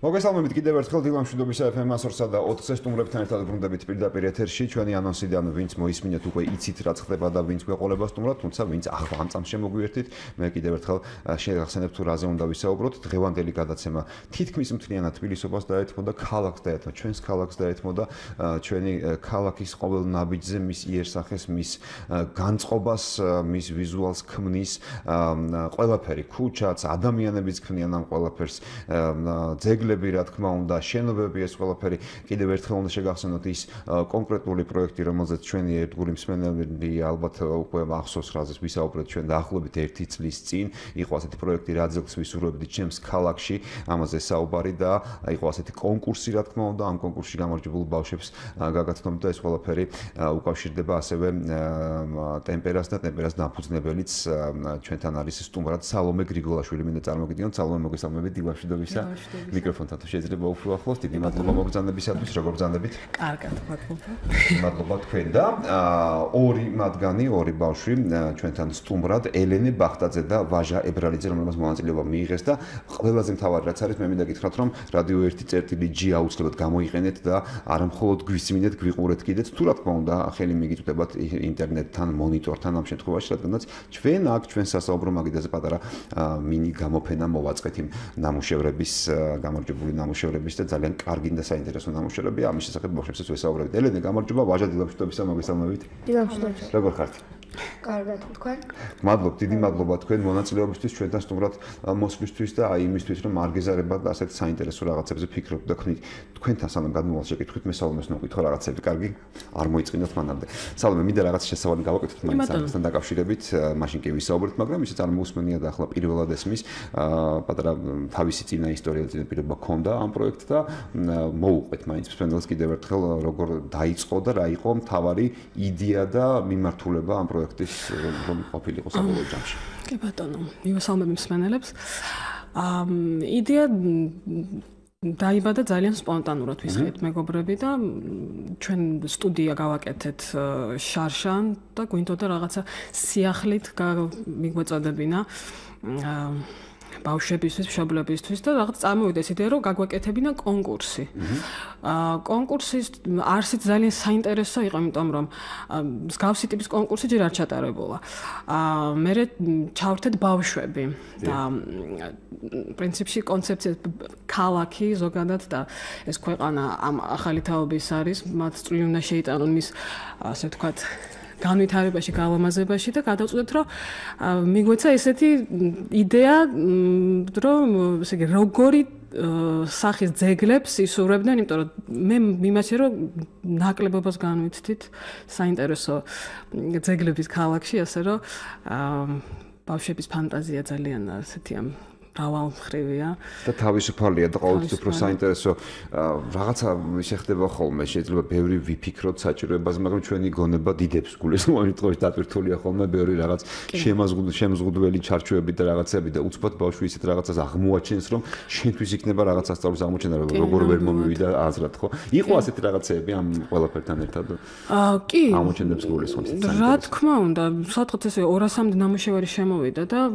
მოგესალმებით კიდევ ერთხელ დილამშვიდობისა FM 104 სტუმრებთან ერთად ბრუნდებით პირდაპირ ეთერში. ჩვენი ანონსიდან ვინც მოისმინეთ უკვე იცით რა ხდება და ვინც გვეყოლება სტუმრად, თუმცა ვინც ახლა ამ წამს შემოგვიერთით, მე კიდევ ერთხელ შეგახსენებთ თუ რაზე უნდა ვისაუბროთ. დღევანდელი გადაცემა თითქმის მთლიანად თბილისობას დაეთმო და ქალაქს დაეთმო, ჩვენს ქალაქს დაეთმო და ჩვენი ქალაქის ყოველ ნაბიჯზე მის იერსახეს, მის განწყობას, მის ვიზუალს ქმნის ყველაფერი, ქუჩაც, ადამიანებიც ქმნიან ამ ყველაფერს. ძეგლები, რა თქმა უნდა, შენობები, ეს ყველაფერი კიდევ ერთხელ უნდა შეგახსენოთ ის კონკრეტული პროექტი, რომელზეც ჩვენი ერთგული მსმენელები ალბათ უკვე ახსოვს რაზეც ვისაუბრეთ ჩვენ დაახლოებით 1 წლის წინ. იყო ასეთი პროექტი, რა ძეგლს ვისურვებდით ჩემს ქალაქში, ამაზე საუბარი და იყო ასეთი კონკურსი, რა თქმა უნდა, ამ კონკურსში გამარჯვებულ ბავშვებს გაგაცნობთ და ეს ყველაფერი უკავშირდება ასევე ტემპერას და ტემპერას დაფუძნებელიც ჩვენთან არის სტუმრად სალომე გრიგოლაშვილი. მინდა წარმოგიდგენთ, სალომე, მოგესალმებით, დილამშვიდობისა. მიკროფონთან თუ შეიძლება უფრო ახლოს, დიდი მადლობა მოგზაურობისათვის, როგორ გზავნებით? კარგად, მადლობა. მადლობა თქვენ და ორი მათგანი, ორი ბავშვი ჩვენთან სტუმრად, ელენე ბახტაძე და ვაჟა ებრალიძე, რომელმაც მონაწილეობა მიიღეს და ყველაზე მთავარი რაც არის, მე მინდა გითხრათ, რომ რადიო 1.G აუცილებლად გამოიყენეთ და არა მხოლოდ გვისმინეთ, გვიყურეთ კიდეც, თუ რა თქმა უნდა, ხელი მიგიწვდებათ ინტერნეტთან, მონიტორთან ამ შემთხვევაში, რადგანაც ჩვენ აქ ჩვენ სასაუბრო მაგიდაზე პატარა მინი გამოფენა მოვაწყეთ იმ ნამუშევრების გამარჯვებული ნამუშევრების და ძალიან კარგი და საინტერესო ნამუშევრებია. ამის შესახებ ბავშვებსაც ვესაუბრებთ. ელენე, გამარჯობა, ვაჟა, დილამშვიდობისა, მოგესალმებით. დილამშვიდობისა. როგორ ხართ? კარგად, თქვენ? მადლობ, დიდი მადლობა თქვენ მონაწილეობისთვის, ჩვენთან სტუმრად მოსვლისთვის და აი იმისთვის, რომ არ გეზარებათ და ასეთ საინტერესო რაღაცებზე ფიქრობთ და ქმნით. თქვენთან სანამ გადმოვალ შეკითხვით, მე სალომეს ნუყვითო რაღაცები, კარგი? არ მოიწინოთ მანამდე. სალომე, მინდა რაღაც შესავალი გავაკეთოთ მაინც ამასთან დაკავშირებით, მაშინ კი ვისაუბრეთ, მაგრამ ისიც არ მოусმენია და ახლა პირველად ესმის, პატარა თავისი წინა ისტორია წინაპირობა ქონდა ამ პროექტს და მოუყვეთ მაინც მსმენელს კიდევ ერთხელ როგორ დაიწყო და რა იყო მთავარი იდეა და მიმართულება ამ პროექტის რომ ყოფილიყო საბოლოო ჯამში. კი ბატონო, მივესალმები მსმენელებს. იდეა დაიბადა ძალიან სპონტანურად ვისხეთ მეგობრები და ჩვენ სტუდია გავაკეთეთ შარშან და გვინდოდა რაღაცა სიახლით მიგვეწოდებინა ბავშვებისთვის, მშობლებისთვის და რაღაც წარმოვიდა ეს იდეა, რომ გაგვეკეთებინა კონკურსი. კონკურსის არსით ძალიან საინტერესო იყო, იმიტომ რომ მსგავსი ტიპის კონკურსი ჯერ არ ჩატარებულა. მერე ჩავერთეთ ბავშვები და პრინციპში კონცეფცია ქალაქი ზოგადად და ეს ქვეყანა ამ ახალი თაობის არის, მათ წვლილი უნდა შეიტანონ მის ასე ვთქვათ განვითარებაში, გალამაზებაში და გადავწყვეტ, რომ მიგვეცა ესეთი იდეა, რომ ესე იგი როგორი სახის ძეგლებს ისურვებდნენ, იმიტომ რომ მე მიმაჩნია, რომ ნაკლებობას განვიცდით საინტერესო ძეგლების ქალაქში, ასე რომ ბავშვების ფანტაზია ძალიან ასეთი მრავალმხრივია და თავისუფალია და ყოველთვის უფრო საინტერესო რაღაცა შეხდება ხოლმე. შეიძლება ბევრი ვიფიქროთ საჭიროებაზე, მაგრამ ჩვენი გონება დიდებს გულს მომიტყვის დატვირთულია ხოლმე ბევრი რაღაც შემზღუდველი ჩარჩოები და რაღაცები და უცბად ბავშვი ისეთ რაღაცას აღმოაჩენს, რომ შენთვის იქნება რაღაც ასწავლის აღმოჩენა, როგორ ვერ მომივიდა აზრად, ხო? იყო ასეთი რაღაცეები ამ ყველაფერთან ერთად? კი. აღმოჩენებს გულს ხოლმე. რა თქმა უნდა, სათხოთ ესე 200-მდე ნამუშევარი შემოვიდა და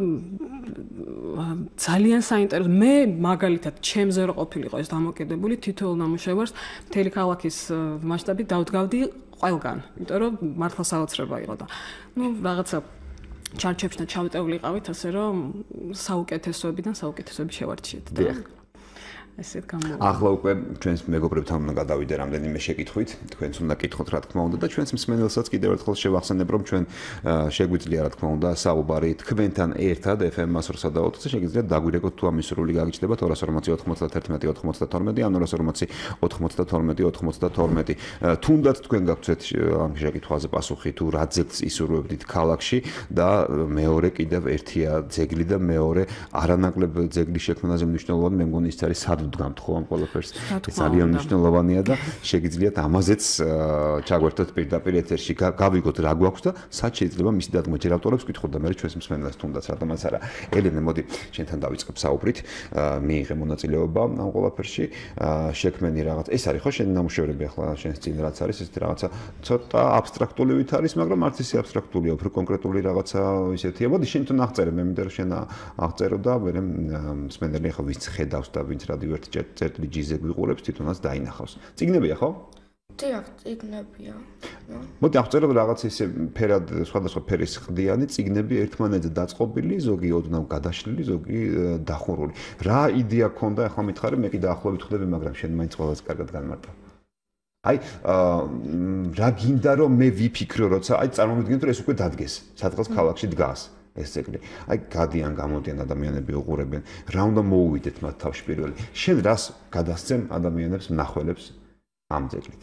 ძალიან საინტერესო. მე მაგალითად ჩემზე რო ყოფილიყო ეს დამოკიდებული თითოეულ ნამუშევარს მთელი ქალაქის მასშტაბით დავდგავდი ყველგან, იმიტომ რომ მართლა საოცრება იყო და რაღაცა ჩარჩოებშნა ჩავტევლიყავით, ასე რომ საუკეთესოებიდან საუკეთესოები შევარჩიეთ და ესეთ გამოვა. ახლა უკვე ჩვენს მეგობრებთან უნდა გადავიდე რამდენიმე შეკითხვით, თქვენც უნდა კითხოთ რა თქმა უნდა და ჩვენს მსმენელსაც კიდევ ერთხელ შევახსენებ, რომ ჩვენ შეგვიძლია რა თქმა უნდა საუბარი თქვენთან ერთად FM 104-ზე შეგიძლიათ დაგვირეკოთ თუ ამის სრული გაგიჩნდებათ 240 91 92 ან 240 92 92. თუნდაც თქვენ გაქვთ ამ შეკითხვაზე პასუხი თუ რა ძეგლს ისურვებდით ქალაქში და მეორე კიდევ ერთია ძეგლი და მეორე არანაკლებ ძეგლის შექმნაზე მნიშვნელოვანი მე მგონი ის არის დგამთ ხო ამ ყველაფერს. ეს ძალიან მნიშვნელოვანია და შეგიძლიათ ამაზეც ჩაგვერთოთ პირდაპირ ეთერში, გავიგოთ რა გვაქვს და სად შეიძლება მისი დადგმა. ჯერ ავტორებს ვკითხოთ და მე ჩვენს მსმენელს თუნდაც რატომაც არა. ელენე, მოდი შენთან დავიწყებ საუბრით. მიიღე მონაწილეობა ამ ყველაფერში, შექმენი რაღაც. ეს არის ხო შენი ნამუშევრები ახლა შენს წინ რაც არის, ესეთი რაღაცა ცოტა აბსტრაქტული ვით არის, მაგრამ არც ისე აბსტრაქტულია, უფრო კონკრეტული რაღაცა ისეთია. მოდი შენ თუ აღწერე, მე მინდა რომ შენ აღწერო და მე მსმენელი ახლა ვინც ხედავს და ვინც რადიო 1 წერტილი G-ზე გვიყურებს, თვითონაც დაინახავს. წიგნებია ხო? დიახ, წიგნებია. მოდი აღწეროთ რაღაც ისე ფერად სხვადასხვა ფერის ყდიანი წიგნები ერთმანეთზე დაწყობილი, ზოგი ოდნავ გადაშლილი, ზოგი დახურული. რა იდეა ქონდა, ახლა მითხარი, მე კი დაახლოებით ხვდები, მაგრამ შენ მაინც ყველაზე კარგად განმარტავ. აი, რა გინდა რომ მე ვიფიქრო, როცა აი წარმოვიდგინეთ, რომ ეს უკვე დადგეს, სადღაც ქალაქში დგას ეს ძეგლი. აი, გადიან, გამოდიან ადამიანები უყურებენ, რა უნდა მოუვიდეთ მათ თავში პირველი. შენ რას გადასცემ ადამიანებს, მნახველებს ამ ძეგლით?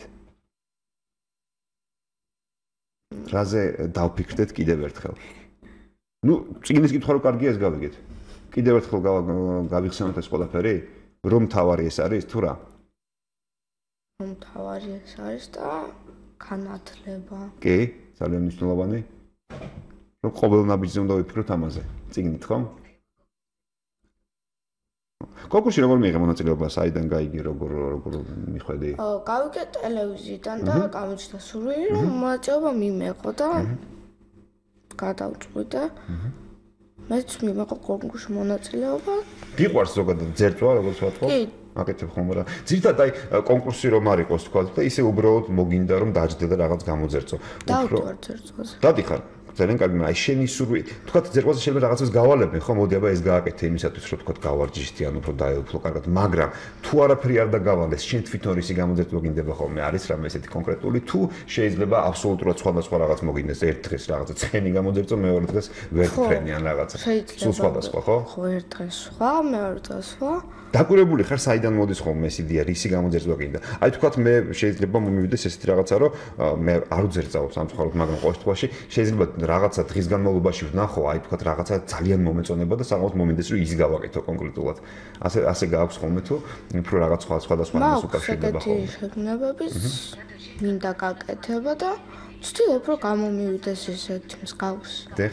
რაზე დავფიქრდეთ კიდევ ერთხელ. ნუ, წიგნის კითხვა რო კარგია ეს გავიგეთ. კიდევ ერთხელ გავიხსენოთ ეს ყველაფერი, რომ თავარი ეს არის თუ რა? რომ თავარი ეს არის და განათლება. კი, ძალიან მნიშვნელოვანი. რომ ყოველ ნაბიჯზე უნდა ვიფიქროთ ამაზე. წიგნით ხომ? კონკურსში როგორ მიიღე მონაწილეობა, საიდან გაიგე, როგორ მიხვედი? გავიგე ტელევიზიიდან და გამოჩნდა სურვილი, რომ მონაწილეობა მიმეყო და გადავწყვიტე. მეც მიმეყო კონკურსში მონაწილეობა. გიყვარს ზოგადად ძერწვა, როგორც ვთქვა? კი. აკეთებ ხომ რა. ძირითადად აი კონკურსი რომ არ იყოს თქვა და ისე უბრალოდ მოგინდა რომ დაждდე და რაღაც გამოძერწო. დავდივარ ძერწვაზე. დადიხარ. ძალიან კარგი, აი შენი სურვილი. თქვა ძერწვაზე შეიძლება რაღაცას გავალებენ, ხო? მოდი აბა ეს გააკეთე იმისათვის რომ თქვა გავარჯიშთი, ანუ უფრო დაეუფლო კარგად, მაგრამ თუ არაფერი არ დაგავალეს, შენ თვითონ რისი გამოძერწვა გინდება ხოლმე? არის რამე ესეთი კონკრეტული თუ შეიძლება აბსოლუტურად სხვადასხვა რაღაც მოგინდეს ერთ დღეს რაღაცა ცხენი გამოძერწო, მეორე დღეს ვერტფრენი ან რაღაცა. სულ სხვადასხვა, ხო? ხო, ერთ დღეს სხვა, მეორე დღეს სხვა. დაკვირებული ხარ საიდან მოდის ხოლმე ეს იდეა, რისი გამოძერწვა გინდა? აი თქვათ მე შეიძლება მომივიდეს ესეთი რაღაცა, რომ მე არ უძერწაო სამწუხაროდ, მაგრამ ყოველ შემთხვევაში შეიძლება რაღაცა დღის განმავლობაში ვნახო, აი თქვათ რაღაცა ძალიან მომეწონება და საღამოს მომინდეს რომ ის გავაკეთო კონკრეტულად. ასე გააქვს ხოლმე თუ უფრო რაღაც სხვადასხვა ამას უკავშირდება ხოლმე. მაგ შეგნებების მინდა გაკეთება და ვცდილობ რომ გამომივიდეს ესეთ მსგავსი. დიახ.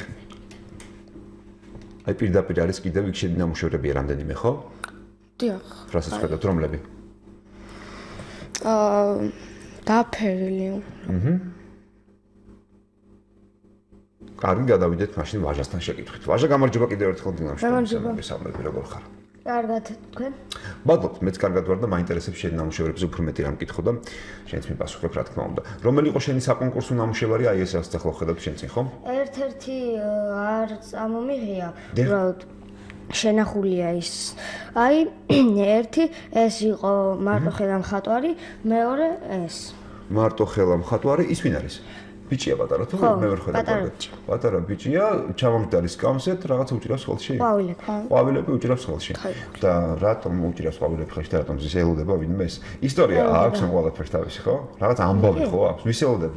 აი პირდაპირ არის კიდევ იქ შედი ნამუშევრებია რამდენიმე, ხო? დიახ. რასაც ხედავთ, რომლები? დაფერილი. კარგი, გადავიდეთ მაშინ ვაჟასთან შეკითხვით. ვაჟა, გამარჯობა კიდევ ერთხელ დინამში. მესამეები როგორ ხარ? კარგად, თქვენ? ბატონო, მეც კარგად ვარ და მაინტერესებს შენი ნამუშევრებზე უფრო მეტი რამ კითხო და შენც მიპასუხებ რა თქმა უნდა. რომელი იყო შენი საკონკურსო ნამუშევარი? აი ეს რასაც ახლა ხედავთ შენ წინ, ხო? ერთ-ერთი არ წამომიღია, უბრალოდ შენახულია ის. აი, ერთი ეს იყო მარტო ხელა მხატვარი, მეორე ეს. მარტო ხელა მხატვარი, ის ვინ არის? ბიჭია პატარა თუ მე ვერ ხედავ კარგად. პატარა ბიჭია, ჩამომდარის კამსეთ, რაღაცა უჭირავს ხელში. ყვავილები უჭირავს ხელში. და რატომ უჭირავს ყვავილები ხელში და რატომ ის ელოდება ვინმე ეს? ისტორია აქვს ამ ყველაფერს თავისი, ხო? რაღაც ამბავი ხო აქვს? ვის ელოდება?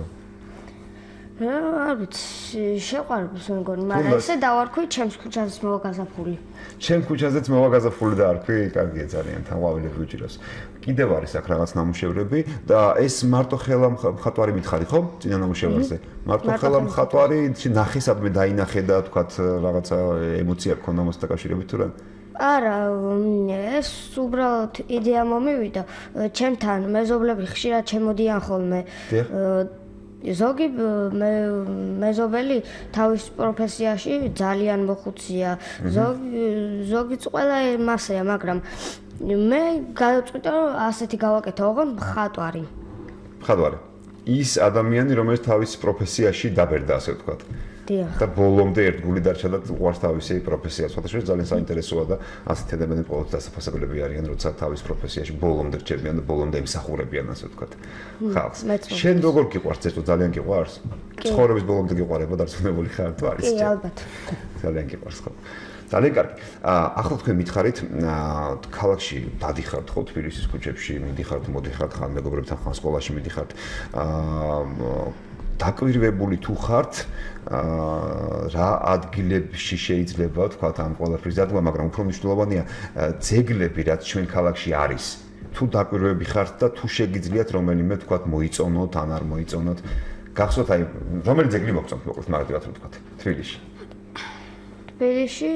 არ ვიცი, შეყვარებს მეგონი, მაგრამ ესე დავარქვი ჩემს ქუჩაზე მოვაგაზაფული. ჩემ ქუჩაზეც მოვაგაზაფული დაარქვი, კარგია ძალიან, თან ყვავილები უჭირავს. კიდევ არის აქ რაღაც ნამუშევრები და ეს მარტო ხელა მხატვარი მითხარი ხო? წინა ნამუშევარზე. მარტო ხელა მხატვარი ნახე სადმე დაინახე და თქვათ რაღაცა ემოცია გქონდა მას დაკავშირებით თუ რა? არა, ეს უბრალოდ იდეა მომივიდა ჩემთან, მეზობლები ხშირად ჩემოდიან ხოლმე. ზოგი მეზობელი თავის პროფესიაში ძალიან მოხუცია. ზოგი ყველა მასეა, მაგრამ მე გადავწყვიტე რომ ასეთი გავაკეთო, ოღონდ მხატვარი. მხატვარი. ის ადამიანი, რომელიც თავის პროფესიაში დაბერდა, ასე ვთქვათ. დიახ. და ბოლომდე ერთგული დარჩა და უყვარს თავისი პროფესია. სხვადასხვა ძალიან საინტერესოა და ასეთი ადამიანები ყოველთვის დასაფასებლები არიან, როცა თავის პროფესიაში ბოლომდე რჩებიან და ბოლომდე ემსახურებიან, ასე ვთქვათ. ხალხს. შენ როგორ გიყვარს ეს ძალიან გიყვარს? ცხოვრების ბოლომდე გიყვარება დარწმუნებული ხარ თუ არის? კი, ალბათ. ძალიან გიყვარს ხო? ძალიან კარგი. ახლა თქვენ მითხარით, ქალაქში დადიხართ ხო თბილისის ქუჩებში, მიდიხართ, მოდიხართ, ხან მეგობრებთან, ხან სკოლაში მიდიხართ. დაკვირვებული თუ ხართ, რა ადგილებში შეიძლება თქვათ ამ ყველაფრის დადგმა, მაგრამ უფრო მნიშვნელოვანია ძეგლები, რაც ჩვენ ქალაქში არის. თუ დაკვირვები ხართ და თუ შეგიძლიათ რომელიმე თქვათ მოიწონოთ, ან არ მოიწონოთ. გახსოვთ აი რომელი ძეგლი მოგწონთ, მოკლედ მაგათაც რომ თქვათ, თბილისში. თბილისში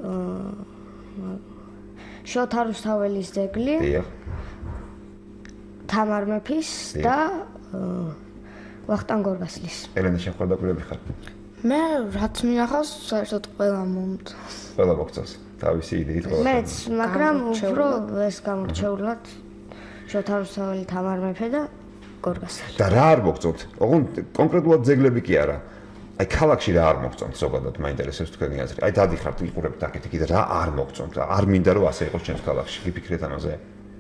შოთა რუსთაველის ძეგლი. დიახ. თამარ მეფის და ვახტანგ გორგასლის. ელენა შენ ხო დაკვირვები ხარ? მე რაც მინახავს, საერთოდ ყველა მომწონს. ყველა მოგწონს. თავისი იდეით ყველა. მეც, მაგრამ უფრო ეს გამორჩეულად შოთარუსაველი თამარ მეფე და გორგასალი. და რა არ მოგწონთ? ოღონდ კონკრეტულად ძეგლები კი არა. აი ქალაქში რა არ მოგწონთ ზოგადად მაინტერესებს თქვენი აზრი. აი დადიხართ იყურებთ აქეთ კიდე რა არ მოგწონთ? არ მინდა რომ ასე იყოს ჩემს ქალაქში. გიფიქრეთ ამაზე?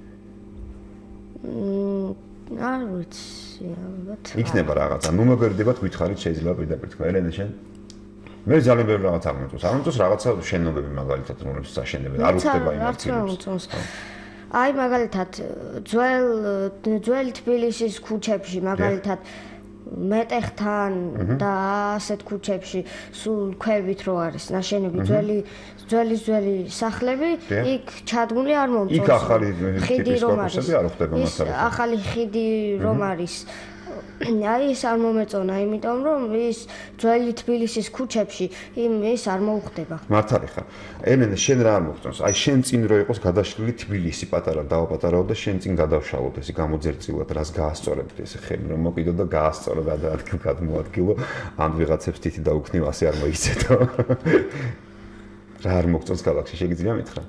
არ ვიცი, ალბათ. იქნება რაღაცა. ნუ მოგერდებათ გითხარით შეიძლება პირდაპირ თქვა. ელენე შენ? მე ძალიან ბევრი რაღაც აღმოწონს. აღმოწონს რაღაცა შენობები მაგალითად, რომლებიც საშენებენ. არ უხდება იმ არცერს. აი მაგალითად ძველი თბილისის ქუჩებში მაგალითად მეტეხთან და ასეთ ქუჩებში სულ ქვევით რო არის ნაშენები ძველი სახლები იქ ჩადგმული არ მომწონს. იქ ახალი ხიდი რომ არის. არ უხდება მასალა. ახალი ხიდი რომ არის. აი ეს არ მომეწონა, იმიტომ რომ ის ძველი თბილისის ქუჩებში ის არ მოუხდება. მართალი ხარ. ელენე, შენ რა არ მოგწონს? აი შენ წინ რო იყოს გადაშლილი თბილისი პატარა დავაპატარაო და შენ წინ გადავშალოთ ესე გამოძერწილად, რას გაასწორებთ ესე ხელი რომ მოკიდო და გაასწორო გადმოადგილო, ან ვიღაცებს თითი დაუქნიო, ასე არ მოიცედო. რა არ მოგწონს ქალაქში, შეგიძლია მითხრა?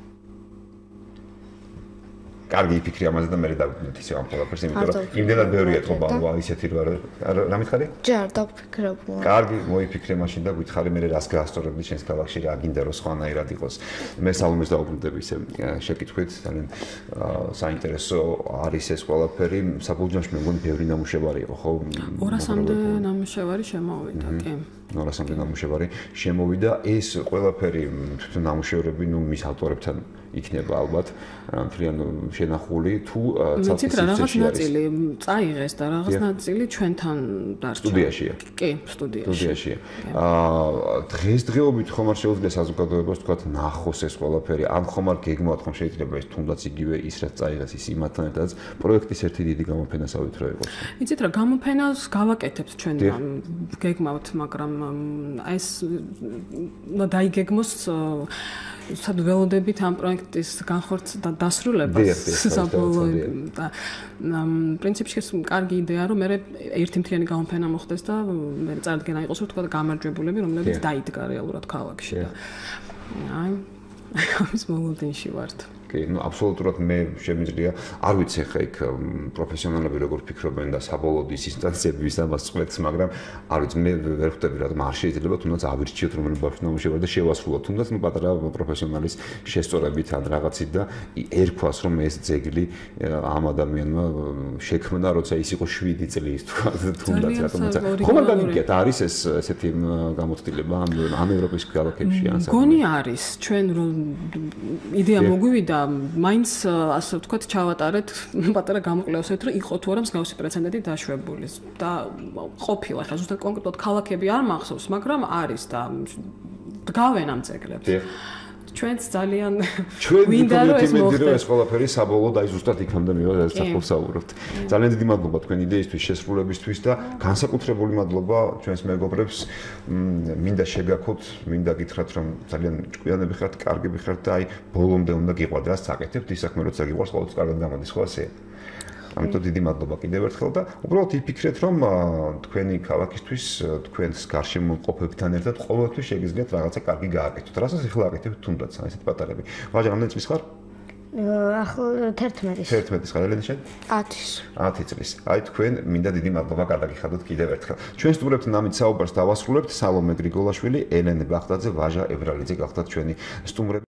კარგი იფიქრი ამაზე და მე დავიკვირდით ისე ამ ყველაფერს, იმიტომ რომ იმდენად ბევრი ეთქობა ისეთი რა მითხარი? ჯერ დავფიქრებულა. კარგი, მოიფიქრე მაშინ და გითხარი მე რას გაასწორებდი შენს ქალაქში, რა გინდა რომ სხვანაირად იყოს. მე სალომეს დავუკვირდები ისე შეკითხვით, ძალიან საინტერესო არის ეს ყველაფერი. საბოლოოში მე მგონი ბევრი ნამუშევარი იყო, ხო? 200-მდე ნამუშევარი შემოვიდა, კი. 200-მდე ნამუშევარი შემოვიდა. ეს ყველაფერი თვითონ ნამუშევრები, ნუ მის ავტორებთან იქნება ალბათ მთლიან შენახული თუ ცალკე რაღაც ნაწილი წაიღეს და რაღაც ნაწილი ჩვენთან დარჩა. სტუდიაშია. კი, სტუდიაშია. დღესდღეობით ხომ არ შეუძლია საზოგადოებას თქვა ნახოს ეს ყველაფერი, ან ხომ არ გეგმავთ, ხომ შეიძლება ეს თუნდაც იგივე ის რაც წაიღეს ის იმათთან ერთად პროექტის ერთი დიდი გამოფენასავით რო იყოს. იცით რა, გამოფენას გავაკეთებთ ჩვენ გეგმავთ, მაგრამ ეს დაიგეგმოს სად ველოდებით ამ პროექტის განხორციელებას და დასრულებას საბოლოოდ და პრინციპში ეს კარგი იდეაა რომ მე ერთი მთლიანი გამოფენა მოხდეს და მე წარდგენა იყოს რომ თქვა გამარჯვებულები რომლებიც დაიდგა რეალურად ქალაქში და აი ამის მოლოდინში ვართ. კი, ნუ აბსოლუტურად მე შემიძლია, არ ვიცი ხა იქ პროფესიონალები როგორ ფიქრობენ და საბოლოოდ ის ინსტანციები ვის ამას წყვეტს, მაგრამ არ ვიცი, მე ვერ ხვდები რა, არ შეიძლება თუნდაც ავირჩიოთ რომელი ბავშვი ნამუშევარი და შევასრულოთ, თუნდაც ნუ პატარა პროფესიონალის შესწორებით ან რაღაცით და ერქვას რომ ეს ძეგლი ამ ადამიანმა შექმნა, როცა ის იყო 7 წლის თუნდაც რატომაც. ხომ არ გამიგიათ, არის ეს ესეთი გამოცდილება ამ ევროპის ქალაქებში ან საერთოდ? გონი არის, ჩვენ რომ იდეა მოგვივიდა მაინც ასე ვთქვათ ჩავატარეთ პატარა გამოკვლევასით რომ იყო თუ არა მსგავსი პრეცედენტი დაშვებული და ყოფილა ხა ზუსტად კონკრეტულად ქალაქები არ მახსოვს მაგრამ არის და დგავენ ამ ძეგლებს ჩვენც ძალიან გვინდა რომ ეს მოხდეს ეს ყველაფერი საბოლოოდ აი ზუსტად იქამდე მივა ეს სახელს საუბრობთ ძალიან დიდი მადლობა თქვენ იდეისთვის შესრულებისთვის და განსაკუთრებული მადლობა ჩვენს მეგობრებს მინდა შეგაქოთ მინდა გითხრათ რომ ძალიან ჭკვიანები ხართ კარგები ხართ და აი ბოლომდე უნდა გიყვარდას საკეთებთ ის საქმე როცა გიყვარს ყოველთვის კარგად გამოდის ხო ასე ამიტომ დიდი მადლობა კიდევ ერთხელ და უბრალოდ იფიქრეთ რომ თქვენი ქალაქისთვის თქვენს გარშემო მყოფებთან ერთად ყოველთვის შეგიძლიათ რაღაცა კარგი გააკეთოთ. რასაც ახლა აკეთებთ თუნდაც ესეთ პატარები. ვაჟა რამდენი წლის ხარ? ახლა 11 წლის ხარ ელენე შენ? 10 წლის. აი თქვენ მინდა დიდი მადლობა გადაგიხადოთ კიდევ ერთხელ. ჩვენ სტუმრებთან ამით საუბარს დავასრულებთ. სალომე გრიგოლაშვილი, ელენე ბახტაძე, ვაჟა ებრალიძე გახდათ ჩვენი სტუმრები.